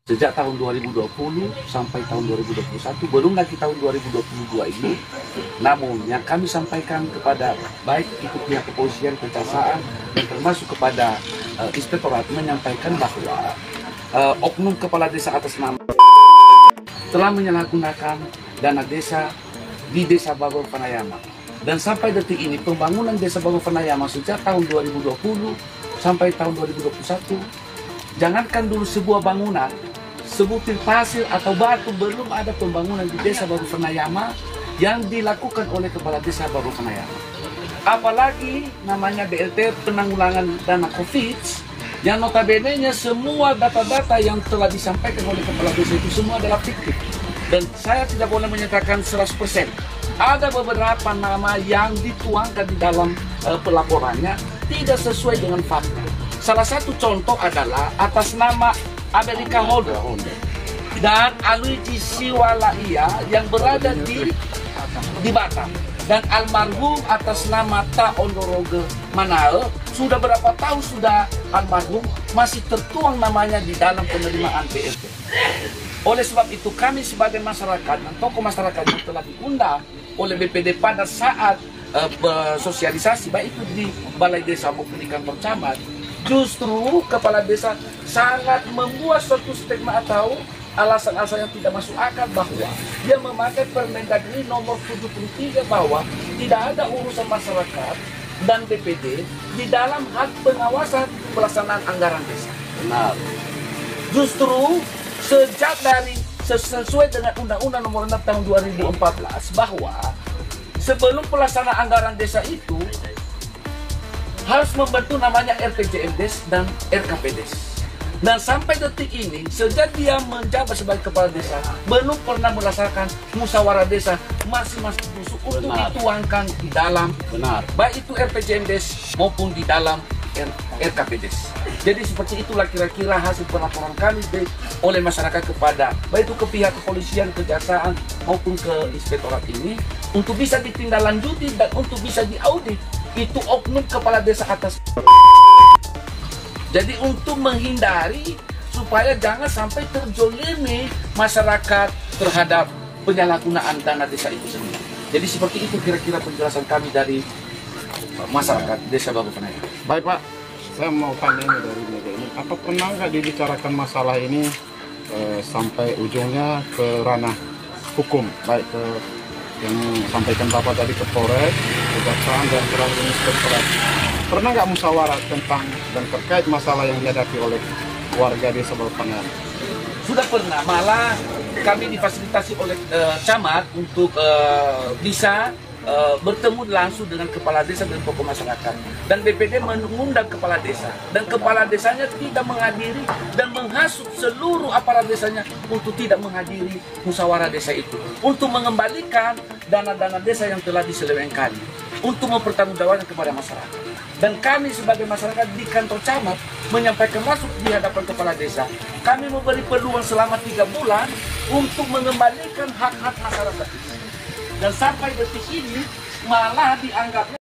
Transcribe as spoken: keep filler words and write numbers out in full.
Sejak tahun dua ribu dua puluh sampai tahun dua ribu dua puluh satu, belum lagi tahun dua ribu dua puluh dua ini. Namun yang kami sampaikan kepada baik itu pihak kepolisian, kejaksaan, dan termasuk kepada uh, inspektorat menyampaikan bahwa uh, oknum kepala desa atas nama telah menyalahgunakan dana desa di Desa Bago Panayama. Dan sampai detik ini pembangunan Desa Bago Panayama sejak tahun dua ribu dua puluh sampai tahun dua ribu dua puluh satu, jangankan dulu sebuah bangunan, sebutir pasir atau batu, belum ada pembangunan di Desa Bago Panayama yang dilakukan oleh Kepala Desa Bago Panayama. Apalagi namanya B L T penanggulangan dana COVID, yang notabene-nya semua data-data yang telah disampaikan oleh Kepala Desa itu semua adalah fiktif. Dan saya tidak boleh menyatakan seratus persen. Ada beberapa nama yang dituangkan di dalam uh, pelaporannya tidak sesuai dengan fakta. Salah satu contoh adalah atas nama Amerika Holder dan Aluiji Siwalaia yang berada di di Batam, dan almarhum atas nama Ta Ondoroge Manae. Sudah berapa tahun sudah almarhum, masih tertuang namanya di dalam penerimaan B L T. Oleh sebab itu kami sebagai masyarakat dan tokoh masyarakat yang telah diundang oleh B P D pada saat uh, sosialisasi baik itu di Balai Desa maupun di kantor camat, justru kepala desa sangat membuat suatu stigma atau alasan-alasan yang tidak masuk akal bahwa dia memakai Permendagri nomor tujuh puluh tiga bahwa tidak ada urusan masyarakat dan B P D di dalam hak pengawasan pelaksanaan anggaran desa. Benar. Justru sejak dari sesuai dengan Undang-Undang Nomor enam Tahun dua ribu empat belas bahwa sebelum pelaksanaan anggaran desa itu harus membentuk namanya R P J M Des dan R K P Des. Dan sampai detik ini, sejak dia menjabat sebagai kepala desa, belum pernah melaksanakan musyawarah desa masing-masing dusun untuk dituangkan di dalam benar, baik itu R P J M Des maupun di dalam R K P Des. Jadi seperti itulah kira-kira hasil pelaporan kami oleh masyarakat kepada baik itu ke pihak kepolisian, kejaksaan maupun ke inspektorat ini untuk bisa ditindaklanjuti dan untuk bisa diaudit itu oknum kepala desa atas. Jadi untuk menghindari supaya jangan sampai terzolimi masyarakat terhadap penyalahgunaan dana desa itu sendiri. Jadi seperti itu kira-kira penjelasan kami dari masyarakat Desa Bago Panayama. Baik Pak, saya mau tanya ini dari media ini, apa pernah nggak dibicarakan masalah ini eh, sampai ujungnya ke ranah hukum, baik ke yang sampaikan Bapak tadi ke Polres, Kejaksaan dan terakhir Inspektorat. Pernah nggak musyawarah tentang dan terkait masalah yang dihadapi oleh warga Desa Bago Panayama? Sudah pernah, malah kami difasilitasi oleh uh, camat untuk uh, bisa uh, bertemu langsung dengan kepala desa dan tokoh masyarakat. Dan B P D mengundang kepala desa, dan kepala desanya tidak menghadiri dan menghasut seluruh aparat desanya untuk tidak menghadiri musyawarah desa itu, untuk mengembalikan dana-dana desa yang telah diselewengkan, untuk mempertanggungjawabkan kepada masyarakat. Dan kami sebagai masyarakat di kantor camat menyampaikan masuk di hadapan kepala desa. Kami memberi peluang selama tiga bulan untuk mengembalikan hak-hak masyarakat. Dan sampai detik ini malah dianggapnya